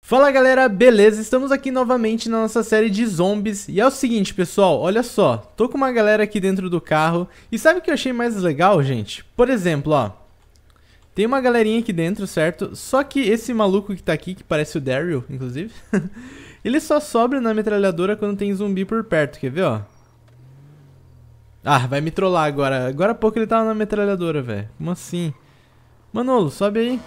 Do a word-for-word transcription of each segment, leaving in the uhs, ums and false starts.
Fala galera, beleza? Estamos aqui novamente na nossa série de zombies. E é o seguinte pessoal, olha só, tô com uma galera aqui dentro do carro. E sabe o que eu achei mais legal, gente? Por exemplo, ó, tem uma galerinha aqui dentro, certo? Só que esse maluco que tá aqui, que parece o Daryl, inclusive, ele só sobra na metralhadora quando tem zumbi por perto, quer ver, ó? Ah, vai me trollar agora. Agora há pouco ele tava na metralhadora, velho. Como assim? Manolo, sobe aí.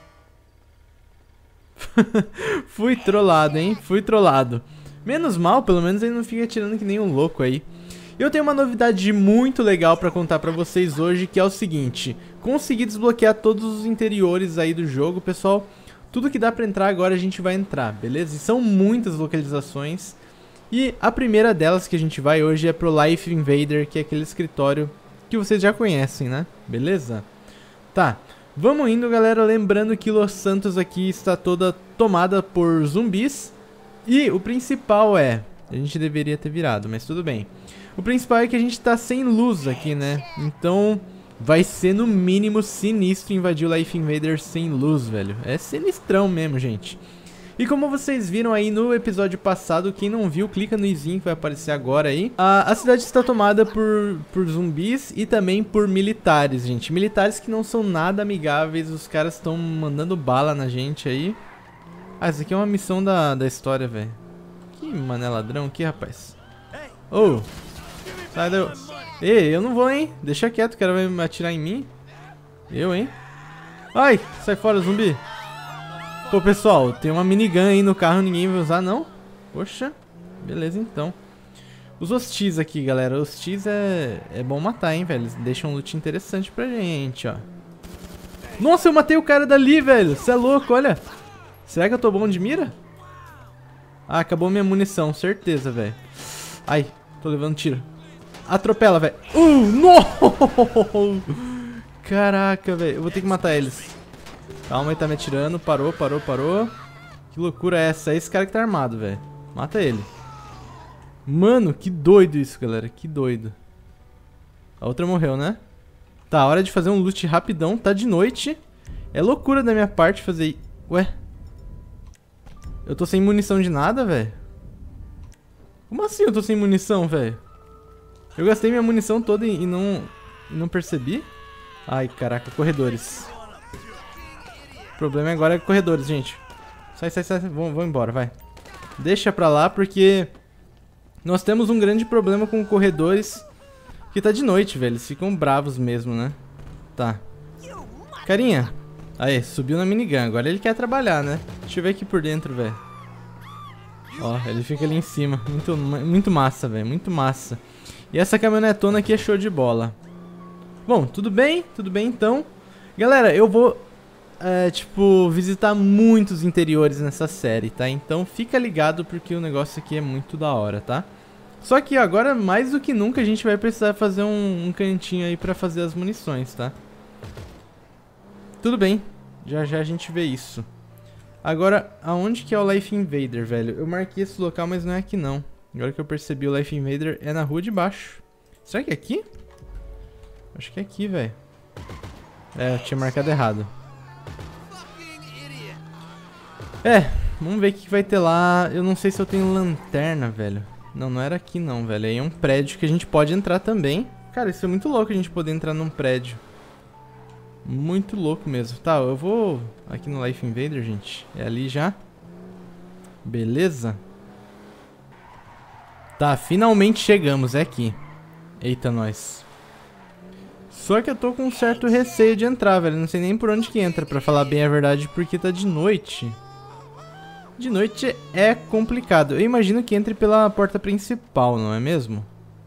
Fui trollado, hein? Fui trollado. Menos mal, pelo menos ele não fica atirando que nem um louco aí. Eu tenho uma novidade muito legal pra contar pra vocês hoje, que é o seguinte: consegui desbloquear todos os interiores aí do jogo, pessoal. Tudo que dá pra entrar agora a gente vai entrar, beleza? E são muitas localizações. E a primeira delas que a gente vai hoje é pro Life Invader, que é aquele escritório que vocês já conhecem, né? Beleza? Tá. Vamos indo, galera, lembrando que Los Santos aqui está toda tomada por zumbis. E o principal é... A gente deveria ter virado, mas tudo bem. O principal é que a gente tá sem luz aqui, né? Então vai ser no mínimo sinistro invadir o Life Invader sem luz, velho. É sinistrão mesmo, gente. E como vocês viram aí no episódio passado, quem não viu, clica no izinho que vai aparecer agora aí. A, a cidade está tomada por, por zumbis e também por militares, gente. Militares que não são nada amigáveis, os caras estão mandando bala na gente aí. Ah, isso aqui é uma missão da, da história, velho. Que mané ladrão aqui, rapaz. Ô, oh, sai daí. Ei, eu não vou, hein. Deixa quieto, o cara vai me atirar em mim. Eu, hein. Ai, sai fora, zumbi. Pô, pessoal, tem uma minigun aí no carro, ninguém vai usar, não? Poxa, beleza, então. Os hostis aqui, galera. Hostis é, é bom matar, hein, velho. Eles deixam um loot interessante pra gente, ó. Nossa, eu matei o cara dali, velho. Você é louco, olha. Será que eu tô bom de mira? Ah, acabou minha munição, certeza, velho. Ai, tô levando tiro. Atropela, velho. Uh, não! Caraca, velho. Eu vou ter que matar eles. Calma, ele tá me atirando. Parou, parou, parou. Que loucura é essa? É esse cara que tá armado, velho. Mata ele. Mano, que doido isso, galera. Que doido. A outra morreu, né? Tá, hora de fazer um loot rapidão. Tá de noite. É loucura da minha parte fazer... Ué? Eu tô sem munição de nada, velho? Como assim eu tô sem munição, velho? Eu gastei minha munição toda e não, e não percebi? Ai, caraca, corredores. O problema agora é corredores, gente. Sai, sai, sai. Vamos, vamos embora, vai. Deixa pra lá, porque nós temos um grande problema com corredores. Que tá de noite, velho. Eles ficam bravos mesmo, né? Tá. Carinha. Aí, subiu na minigun. Agora ele quer trabalhar, né? Deixa eu ver aqui por dentro, velho. Ó, ele fica ali em cima. Muito, muito massa, velho. Muito massa. E essa caminhonetona aqui é show de bola. Bom, tudo bem? Tudo bem, então. Galera, eu vou... É, tipo, visitar muitos interiores nessa série, tá? Então fica ligado porque o negócio aqui é muito da hora, tá? Só que agora, mais do que nunca, a gente vai precisar fazer um, um cantinho aí pra fazer as munições, tá? Tudo bem, já já a gente vê isso. Agora, aonde que é o Life Invader, velho? Eu marquei esse local, mas não é aqui não. Agora que eu percebi, o Life Invader é na rua de baixo. Será que é aqui? Acho que é aqui, velho. É, eu tinha marcado errado. É, vamos ver o que vai ter lá. Eu não sei se eu tenho lanterna, velho. Não, não era aqui não, velho. Aí é um prédio que a gente pode entrar também. Cara, isso é muito louco a gente poder entrar num prédio. Muito louco mesmo. Tá, eu vou aqui no Life Invader, gente. É ali já. Beleza. Tá, finalmente chegamos. É aqui. Eita, nós. Só que eu tô com um certo receio de entrar, velho. Não sei nem por onde que entra, pra falar bem a verdade, porque tá de noite. De noite é complicado. Eu imagino que entre pela porta principal, não é mesmo?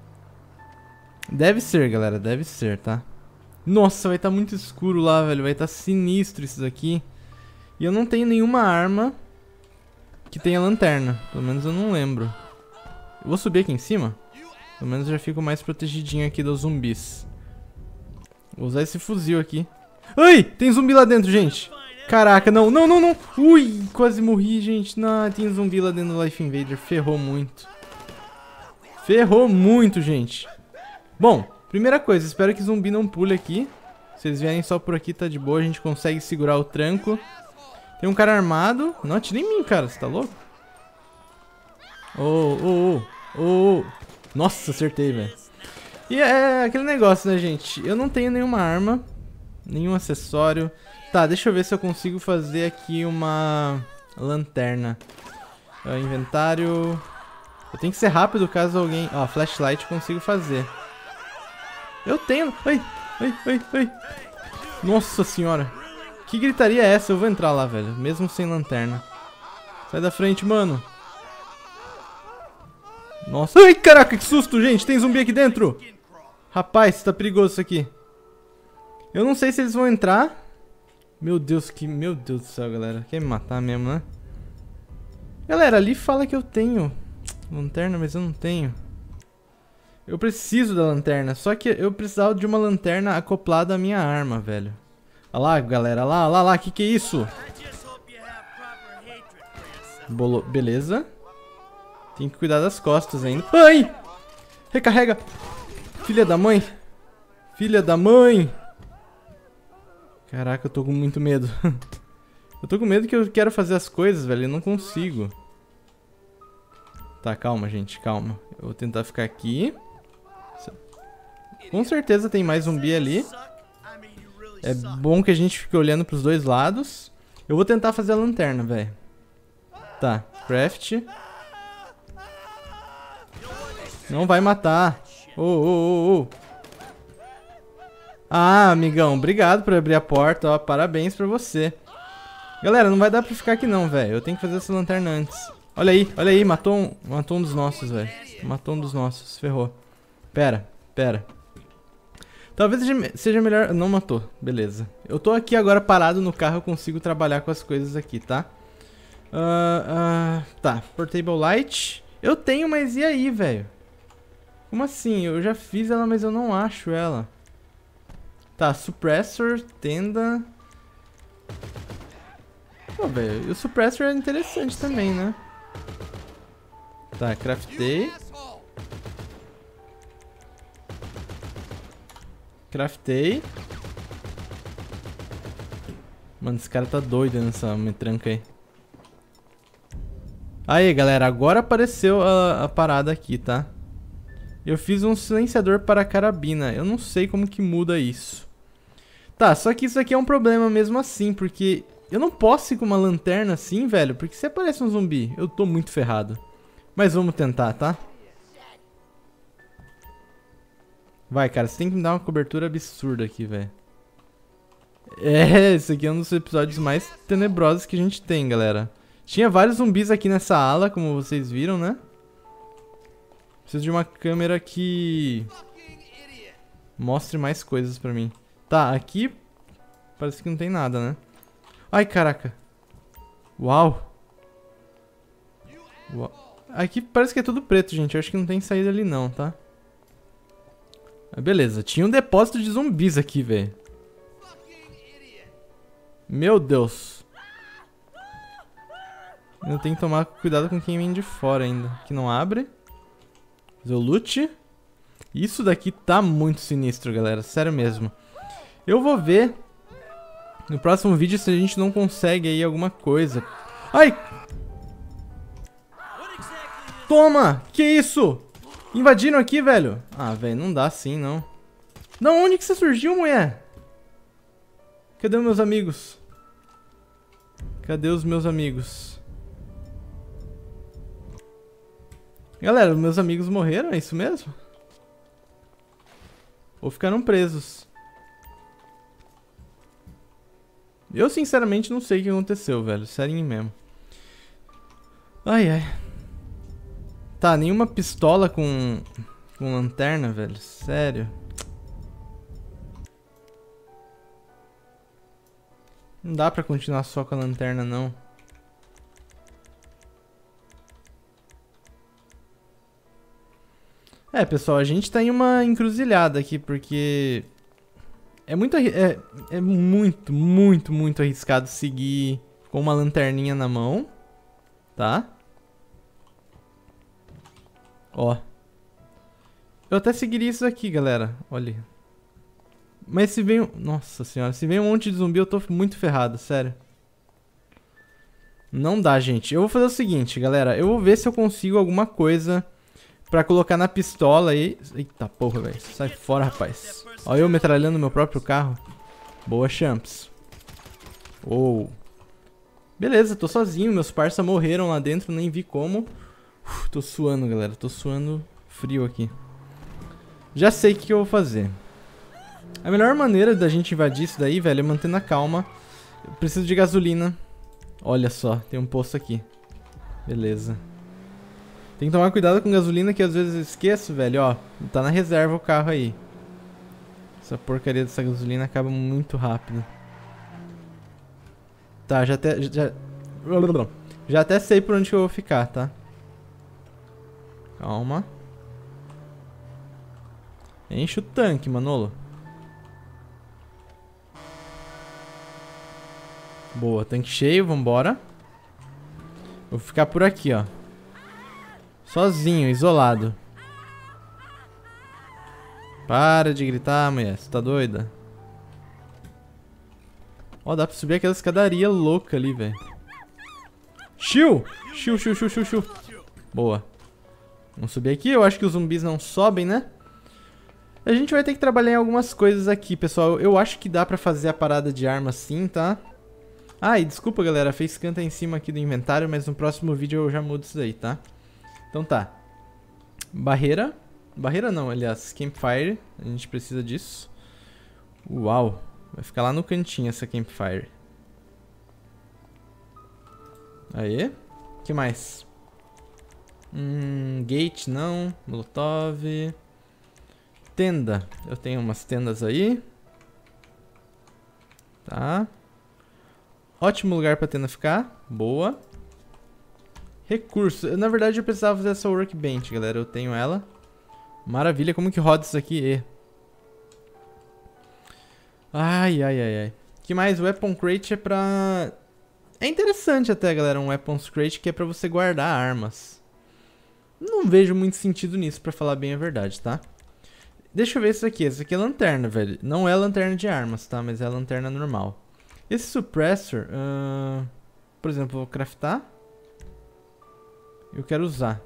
Deve ser, galera. Deve ser, tá? Nossa, vai estar muito escuro lá, velho. Vai estar sinistro isso daqui. E eu não tenho nenhuma arma que tenha lanterna. Pelo menos eu não lembro. Eu vou subir aqui em cima. Pelo menos eu já fico mais protegidinho aqui dos zumbis. Vou usar esse fuzil aqui. Ai! Tem zumbi lá dentro, gente! Caraca, não, não, não, não. Ui, quase morri, gente. Não, tem zumbi lá dentro do Life Invader. Ferrou muito. Ferrou muito, gente. Bom, primeira coisa, espero que zumbi não pule aqui. Se eles vierem só por aqui, tá de boa. A gente consegue segurar o tranco. Tem um cara armado. Não, atira em mim, cara. Você tá louco? Oh, oh, oh, oh. Nossa, acertei, velho. E é aquele negócio, né, gente? Eu não tenho nenhuma arma. Nenhum acessório. Tá, deixa eu ver se eu consigo fazer aqui uma lanterna. Uh, inventário. Eu tenho que ser rápido caso alguém... Ó, flashlight eu consigo fazer. Eu tenho... Ai, ai, ai, ai. Nossa senhora. Que gritaria é essa? Eu vou entrar lá, velho. Mesmo sem lanterna. Sai da frente, mano. Nossa. Ai, caraca, que susto, gente. Tem zumbi aqui dentro. Rapaz, tá perigoso isso aqui. Eu não sei se eles vão entrar. Meu Deus, que... Meu Deus do céu, galera. Quer me matar mesmo, né? Galera, ali fala que eu tenho lanterna, mas eu não tenho. Eu preciso da lanterna. Só que eu precisava de uma lanterna acoplada à minha arma, velho. Olha lá, galera. Olha lá, olha lá, olha lá. Que que é isso? Bolo... Beleza. Tem que cuidar das costas ainda. Ai! Recarrega. Filha da mãe. Filha da mãe. Caraca, eu tô com muito medo. Eu tô com medo que eu quero fazer as coisas, velho. Eu não consigo. Tá, calma, gente. Calma. Eu vou tentar ficar aqui. Com certeza tem mais zumbi ali. É bom que a gente fique olhando pros dois lados. Eu vou tentar fazer a lanterna, velho. Tá, craft. Não vai matar. Ô, ô, ô, ô. Ah, amigão, obrigado por abrir a porta, ó. Parabéns pra você. Galera, não vai dar pra ficar aqui não, velho. Eu tenho que fazer essa lanterna antes. Olha aí, olha aí, matou um, matou um dos nossos, velho. Matou um dos nossos, ferrou. Pera, pera. Talvez seja melhor... Não matou, beleza. Eu tô aqui agora parado no carro, eu consigo trabalhar com as coisas aqui, tá? Uh, uh, tá, portable light. Eu tenho, mas e aí, velho? Como assim? Eu já fiz ela, mas eu não acho ela. Tá, suppressor, tenda... Pô, velho, e o suppressor é interessante também, né? Tá, craftei. Craftei. Mano, esse cara tá doido nessa metranca aí. Aí, galera, agora apareceu a, a parada aqui, tá? Eu fiz um silenciador para carabina. Eu não sei como que muda isso. Tá, só que isso aqui é um problema mesmo assim, porque... Eu não posso ir com uma lanterna assim, velho, porque se aparece um zumbi, eu tô muito ferrado. Mas vamos tentar, tá? Vai, cara, você tem que me dar uma cobertura absurda aqui, velho. É, esse aqui é um dos episódios mais tenebrosos que a gente tem, galera. Tinha vários zumbis aqui nessa ala, como vocês viram, né? Preciso de uma câmera que... mostre mais coisas pra mim. Tá, aqui parece que não tem nada, né? Ai, caraca. Uau. Uau. Aqui parece que é tudo preto, gente. Eu acho que não tem saída ali não, tá? Ah, beleza. Tinha um depósito de zumbis aqui, velho. Meu Deus. Eu tenho que tomar cuidado com quem vem de fora ainda. Que não abre. Fazer o loot. Isso daqui tá muito sinistro, galera. Sério mesmo. Eu vou ver... no próximo vídeo se a gente não consegue aí alguma coisa. Ai! Toma! Que isso? Invadiram aqui, velho? Ah, velho, não dá assim, não. Da onde que você surgiu, mulher? Cadê os meus amigos? Cadê os meus amigos? Galera, os meus amigos morreram, é isso mesmo? Ou ficaram presos? Eu sinceramente não sei o que aconteceu, velho. Sério mesmo. Ai, ai. Tá, nenhuma pistola com... com lanterna, velho. Sério. Não dá pra continuar só com a lanterna, não. É, pessoal, a gente tá em uma encruzilhada aqui, porque... É muito, é, é muito, muito, muito arriscado seguir com uma lanterninha na mão, tá? Ó. Eu até seguiria isso aqui, galera. Olha. Mas se vem... Nossa senhora, se vem um monte de zumbi eu tô muito ferrado, sério. Não dá, gente. Eu vou fazer o seguinte, galera. Eu vou ver se eu consigo alguma coisa pra colocar na pistola aí. Eita porra, velho. Sai fora, rapaz. Olha eu metralhando meu próprio carro. Boa, champs. Oh. Beleza, tô sozinho. Meus parça morreram lá dentro, nem vi como. Uf, tô suando, galera. Tô suando frio aqui. Já sei o que eu vou fazer. A melhor maneira da gente invadir isso daí, velho, é mantendo a calma. Eu preciso de gasolina. Olha só, tem um posto aqui. Beleza. Tem que tomar cuidado com gasolina, que às vezes eu esqueço, velho. Ó, tá na reserva o carro aí. Essa porcaria dessa gasolina acaba muito rápido. Tá, já até... Já, já até sei por onde que eu vou ficar, tá? Calma. Enche o tanque, Manolo. Boa, tanque cheio, vambora. Vou ficar por aqui, ó. Sozinho, isolado. Para de gritar, mulher. Você tá doida? Ó, dá pra subir aquela escadaria louca ali, velho. Shiu! Shiu, shiu, shiu, shiu, shiu. Boa. Vamos subir aqui. Eu acho que os zumbis não sobem, né? A gente vai ter que trabalhar em algumas coisas aqui, pessoal. Eu acho que dá pra fazer a parada de arma sim, tá? Ah, e desculpa, galera. Fez canta em cima aqui do inventário, mas no próximo vídeo eu já mudo isso daí, tá? Então tá. Barreira. Barreira não, aliás. Campfire. A gente precisa disso. Uau. Vai ficar lá no cantinho essa Campfire. Aê. O que mais? Hum, gate não. Molotov. Tenda. Eu tenho umas tendas aí. Tá. Ótimo lugar pra tenda ficar. Boa. Recurso. Na verdade eu precisava fazer essa workbench, galera. Eu tenho ela. Maravilha. Como que roda isso aqui? E. Ai, ai, ai, ai. O que mais? Weapon crate é pra... É interessante até, galera, um weapons crate que é pra você guardar armas. Não vejo muito sentido nisso, pra falar bem a verdade, tá? Deixa eu ver isso aqui. Essa aqui é lanterna, velho. Não é lanterna de armas, tá? Mas é lanterna normal. Esse suppressor... Uh... Por exemplo, eu vou craftar. Eu quero usar.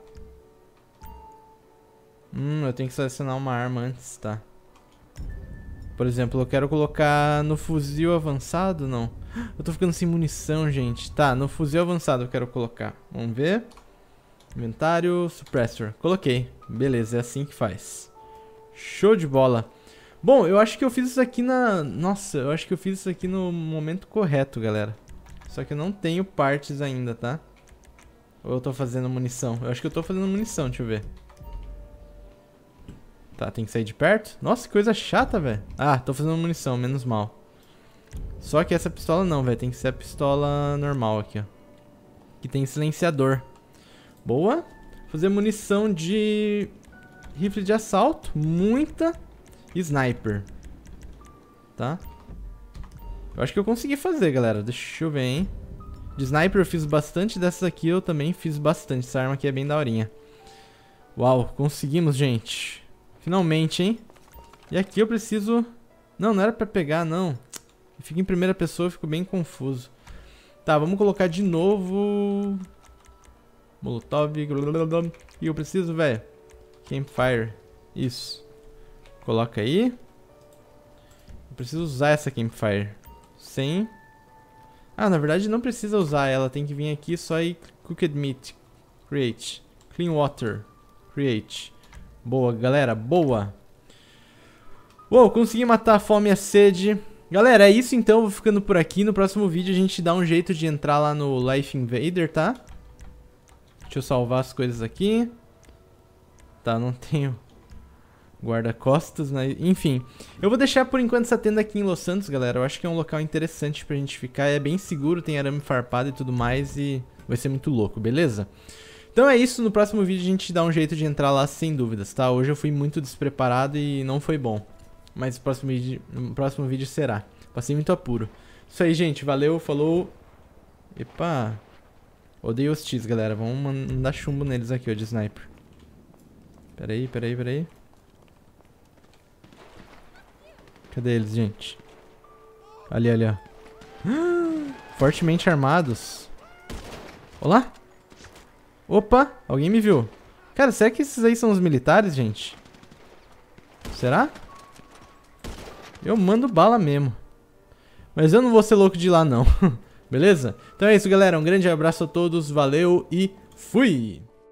Hum, eu tenho que selecionar uma arma antes, tá? Por exemplo, eu quero colocar no fuzil avançado, não. Eu tô ficando sem munição, gente. Tá, no fuzil avançado eu quero colocar. Vamos ver. Inventário, suppressor. Coloquei. Beleza, é assim que faz. Show de bola. Bom, eu acho que eu fiz isso aqui na... Nossa, eu acho que eu fiz isso aqui no momento correto, galera. Só que eu não tenho partes ainda, tá? Ou eu tô fazendo munição? Eu acho que eu tô fazendo munição, deixa eu ver. Tá, tem que sair de perto? Nossa, que coisa chata, velho. Ah, tô fazendo munição, menos mal. Só que essa pistola não, velho. Tem que ser a pistola normal aqui, ó. Que tem silenciador. Boa. Fazer munição de... rifle de assalto. Muita. Sniper. Tá? Eu acho que eu consegui fazer, galera. Deixa eu ver, hein. De sniper eu fiz bastante. Dessas aqui eu também fiz bastante. Essa arma aqui é bem daorinha. Uau, conseguimos, gente. Finalmente, hein? E aqui eu preciso... Não, não era pra pegar, não. Fica em primeira pessoa, eu fico bem confuso. Tá, vamos colocar de novo... Molotov. E eu preciso, velho. Campfire. Isso. Coloca aí. Eu preciso usar essa Campfire. Sem... Ah, na verdade não precisa usar ela. Tem que vir aqui só e... Cooked meat. Create. Clean water. Create. Boa, galera, boa. Uou, consegui matar a fome e a sede. Galera, é isso então, eu vou ficando por aqui. No próximo vídeo a gente dá um jeito de entrar lá no Life Invader, tá? Deixa eu salvar as coisas aqui. Tá, não tenho guarda-costas, mas... Enfim, eu vou deixar por enquanto essa tenda aqui em Los Santos, galera. Eu acho que é um local interessante pra gente ficar. É bem seguro, tem arame farpado e tudo mais e vai ser muito louco, beleza? Então é isso, no próximo vídeo a gente dá um jeito de entrar lá sem dúvidas, tá? Hoje eu fui muito despreparado e não foi bom. Mas no próximo vídeo, no próximo vídeo será. Passei muito apuro. Isso aí, gente. Valeu, falou. Epa. Odeio os T's, galera. Vamos mandar chumbo neles aqui, ó, de sniper. Pera aí, pera aí, pera aí. Cadê eles, gente? Ali, ali, ó. Fortemente armados. Olá? Opa, alguém me viu. Cara, será que esses aí são os militares, gente? Será? Eu mando bala mesmo. Mas eu não vou ser louco de ir lá, não. Beleza? Então é isso, galera. Um grande abraço a todos. Valeu e fui!